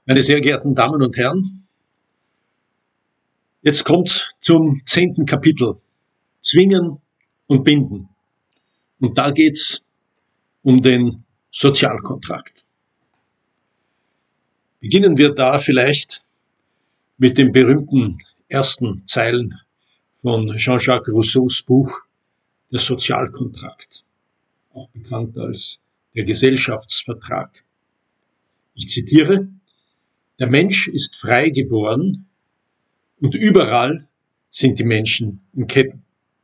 Meine sehr geehrten Damen und Herren, jetzt kommt zum 10. Kapitel. Zwingen und binden. Und da geht's um den Sozialkontrakt. Beginnen wir da vielleicht mit den berühmten ersten Zeilen von Jean-Jacques Rousseaus Buch Der Sozialkontrakt, auch bekannt als der Gesellschaftsvertrag. Ich zitiere: Der Mensch ist frei geboren und überall sind die Menschen in Ketten.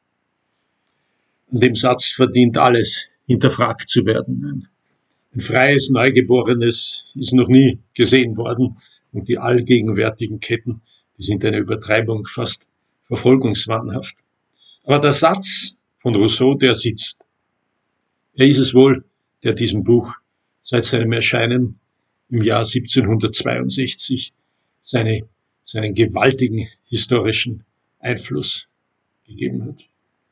An dem Satz verdient alles hinterfragt zu werden. Ein freies Neugeborenes ist noch nie gesehen worden und die allgegenwärtigen Ketten, die sind eine Übertreibung, fast verfolgungswahnhaft. Aber der Satz von Rousseau, der sitzt. Er ist es wohl, der diesem Buch seit seinem Erscheinen im Jahr 1762 seinen gewaltigen historischen Einfluss gegeben hat.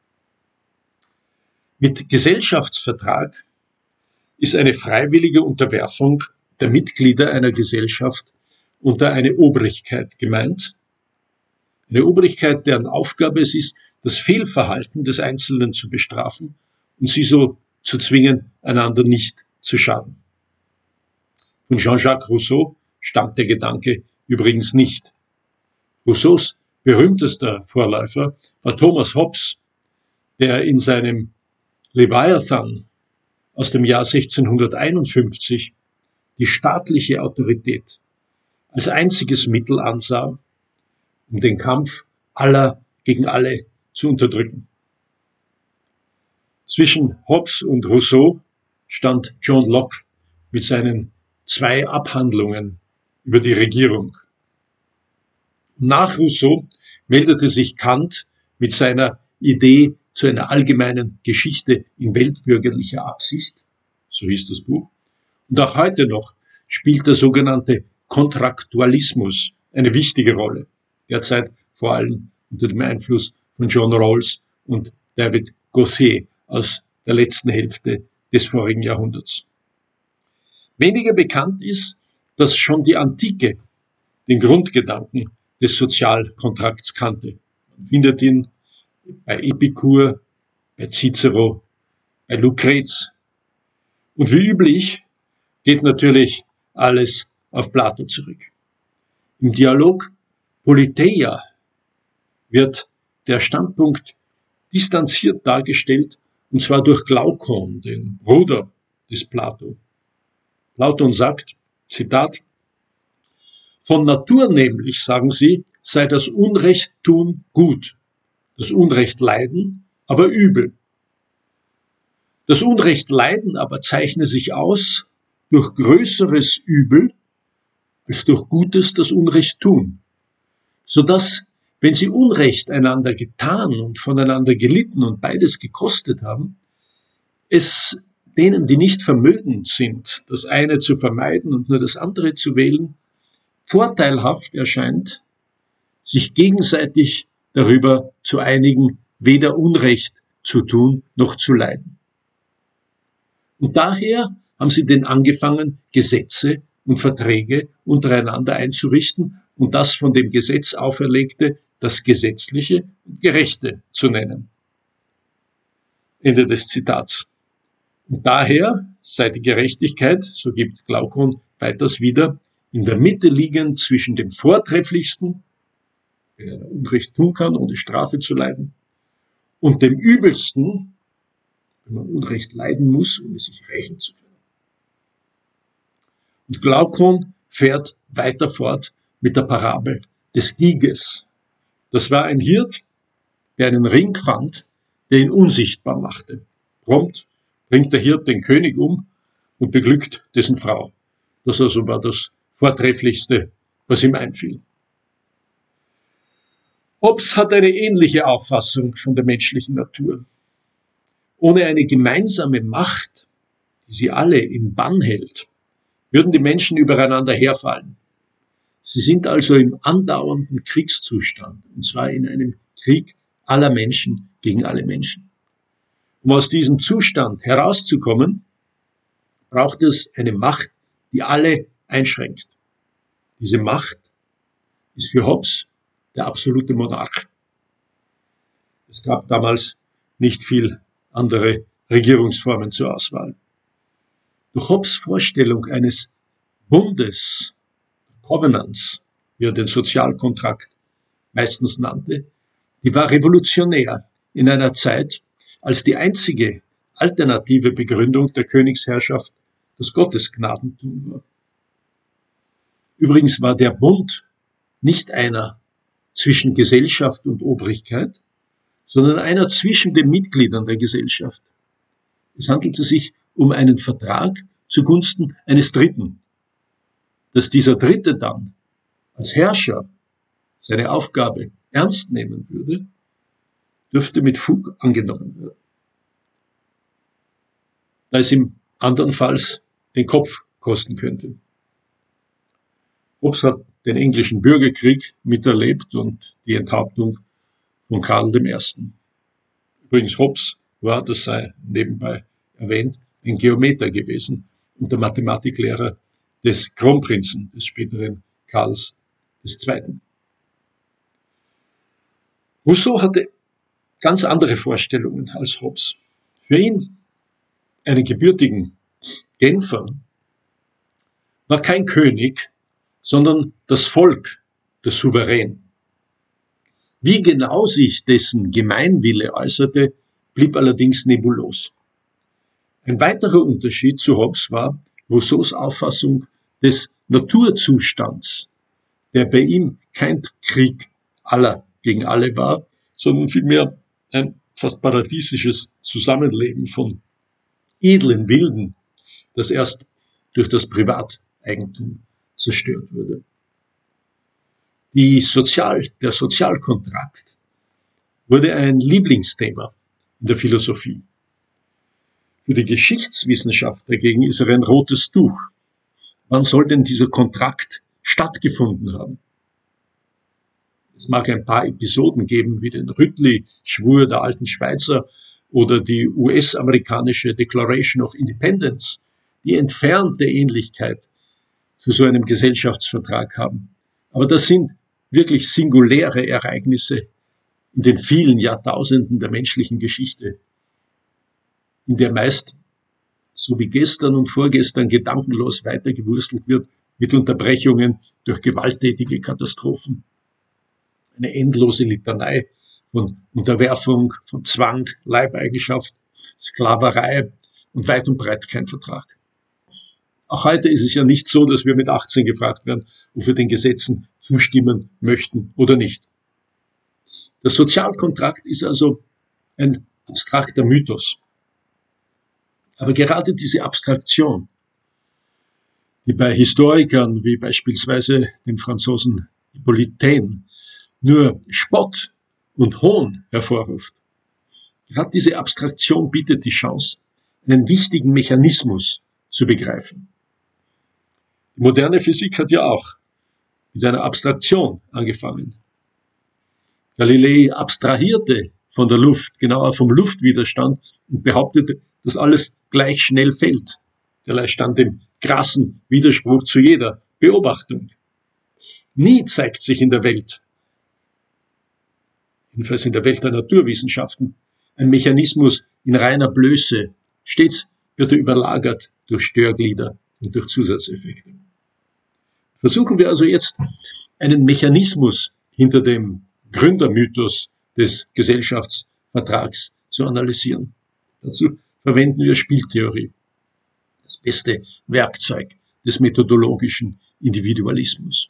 Mit Gesellschaftsvertrag ist eine freiwillige Unterwerfung der Mitglieder einer Gesellschaft unter eine Obrigkeit gemeint. Eine Obrigkeit, deren Aufgabe es ist, das Fehlverhalten des Einzelnen zu bestrafen und sie so zu zwingen, einander nicht zu schaden. Von Jean-Jacques Rousseau stammt der Gedanke übrigens nicht. Rousseaus berühmtester Vorläufer war Thomas Hobbes, der in seinem Leviathan aus dem Jahr 1651 die staatliche Autorität als einziges Mittel ansah, um den Kampf aller gegen alle zu unterdrücken. Zwischen Hobbes und Rousseau stand John Locke mit seinen 2 Abhandlungen über die Regierung. Nach Rousseau meldete sich Kant mit seiner Idee zu einer allgemeinen Geschichte in weltbürgerlicher Absicht, so hieß das Buch. Und auch heute noch spielt der sogenannte Kontraktualismus eine wichtige Rolle, derzeit vor allem unter dem Einfluss von John Rawls und David Gauthier aus der letzten Hälfte des vorigen Jahrhunderts. Weniger bekannt ist, dass schon die Antike den Grundgedanken des Sozialkontrakts kannte. Man findet ihn bei Epikur, bei Cicero, bei Lucrez. Und wie üblich geht natürlich alles auf Plato zurück. Im Dialog Politeia wird der Standpunkt distanziert dargestellt, und zwar durch Glaukon, den Bruder des Plato. Platon sagt, Zitat: Von Natur nämlich, sagen sie, sei das Unrecht tun gut, das Unrecht leiden aber übel. Das Unrecht leiden aber zeichne sich aus durch größeres Übel als durch Gutes das Unrecht tun, sodass, wenn sie Unrecht einander getan und voneinander gelitten und beides gekostet haben, es denen, die nicht vermögend sind, das eine zu vermeiden und nur das andere zu wählen, vorteilhaft erscheint, sich gegenseitig darüber zu einigen, weder Unrecht zu tun noch zu leiden. Und daher haben sie denn angefangen, Gesetze und Verträge untereinander einzurichten und das von dem Gesetz auferlegte, das Gesetzliche und Gerechte zu nennen. Ende des Zitats. Und daher sei die Gerechtigkeit, so gibt Glaukon weiters wieder, in der Mitte liegend zwischen dem Vortrefflichsten, wenn er Unrecht tun kann, ohne Strafe zu leiden, und dem Übelsten, wenn man Unrecht leiden muss, um es sich rächen zu können. Und Glaukon fährt weiter fort mit der Parabel des Giges. Das war ein Hirt, der einen Ring fand, der ihn unsichtbar machte. Prompt bringt der Hirt den König um und beglückt dessen Frau. Das also war das Vortrefflichste, was ihm einfiel. Hobbes hat eine ähnliche Auffassung von der menschlichen Natur. Ohne eine gemeinsame Macht, die sie alle in Bann hält, würden die Menschen übereinander herfallen. Sie sind also im andauernden Kriegszustand, und zwar in einem Krieg aller Menschen gegen alle Menschen. Um aus diesem Zustand herauszukommen, braucht es eine Macht, die alle einschränkt. Diese Macht ist für Hobbes der absolute Monarch. Es gab damals nicht viel andere Regierungsformen zur Auswahl. Durch Hobbes Vorstellung eines Bundes, Covenants, wie er den Sozialkontrakt meistens nannte, die war revolutionär in einer Zeit, als die einzige alternative Begründung der Königsherrschaft das Gottesgnadentum war. Übrigens war der Bund nicht einer zwischen Gesellschaft und Obrigkeit, sondern einer zwischen den Mitgliedern der Gesellschaft. Es handelte sich um einen Vertrag zugunsten eines Dritten. Dass dieser Dritte dann als Herrscher seine Aufgabe ernst nehmen würde, dürfte mit Fug angenommen werden. Da es ihm andernfalls den Kopf kosten könnte. Hobbes hat den englischen Bürgerkrieg miterlebt und die Enthauptung von Karl I. Übrigens, Hobbes war, das sei nebenbei erwähnt, ein Geometer gewesen und der Mathematiklehrer des Kronprinzen, des späteren Karls II. Rousseau hatte ganz andere Vorstellungen als Hobbes. Für ihn, einen gebürtigen Genfer, war kein König, sondern das Volk der Souverän. Wie genau sich dessen Gemeinwille äußerte, blieb allerdings nebulos. Ein weiterer Unterschied zu Hobbes war Rousseaus Auffassung des Naturzustands, der bei ihm kein Krieg aller gegen alle war, sondern vielmehr ein fast paradiesisches Zusammenleben von edlen Wilden, das erst durch das Privateigentum zerstört wurde. Der Sozialkontrakt wurde ein Lieblingsthema in der Philosophie. Für die Geschichtswissenschaft dagegen ist er ein rotes Tuch. Wann soll denn dieser Kontrakt stattgefunden haben? Es mag ein paar Episoden geben, wie den Rüttli-Schwur der alten Schweizer oder die US-amerikanische Declaration of Independence, die entfernte Ähnlichkeit zu so einem Gesellschaftsvertrag haben. Aber das sind wirklich singuläre Ereignisse in den vielen Jahrtausenden der menschlichen Geschichte, in der meist, so wie gestern und vorgestern, gedankenlos weitergewurstelt wird, mit Unterbrechungen durch gewalttätige Katastrophen. Eine endlose Litanei von Unterwerfung, von Zwang, Leibeigenschaft, Sklaverei und weit und breit kein Vertrag. Auch heute ist es ja nicht so, dass wir mit 18 gefragt werden, ob wir den Gesetzen zustimmen möchten oder nicht. Der Sozialkontrakt ist also ein abstrakter Mythos. Aber gerade diese Abstraktion, die bei Historikern wie beispielsweise dem Franzosen Hippolyte Taine nur Spott und Hohn hervorruft, gerade diese Abstraktion bietet die Chance, einen wichtigen Mechanismus zu begreifen. Die moderne Physik hat ja auch mit einer Abstraktion angefangen. Galilei abstrahierte von der Luft, genauer vom Luftwiderstand, und behauptete, dass alles gleich schnell fällt. Derlei stand im krassen Widerspruch zu jeder Beobachtung. Nie zeigt sich in der Welt, jedenfalls in der Welt der Naturwissenschaften, ein Mechanismus in reiner Blöße. Stets wird er überlagert durch Störglieder und durch Zusatzeffekte. Versuchen wir also jetzt, einen Mechanismus hinter dem Gründermythos des Gesellschaftsvertrags zu analysieren. Dazu verwenden wir Spieltheorie, das beste Werkzeug des methodologischen Individualismus.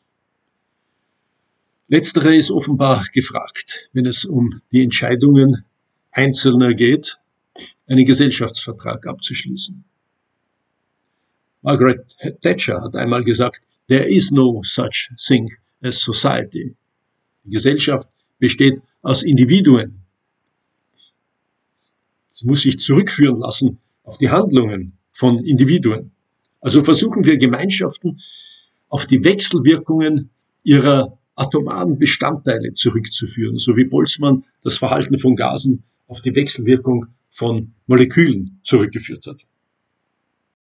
Letztere ist offenbar gefragt, wenn es um die Entscheidungen Einzelner geht, einen Gesellschaftsvertrag abzuschließen. Margaret Thatcher hat einmal gesagt, there is no such thing as society. Die Gesellschaft besteht aus Individuen. Sie muss sich zurückführen lassen auf die Handlungen von Individuen. Also versuchen wir Gemeinschaften auf die Wechselwirkungen ihrer atomaren Bestandteile zurückzuführen, so wie Boltzmann das Verhalten von Gasen auf die Wechselwirkung von Molekülen zurückgeführt hat.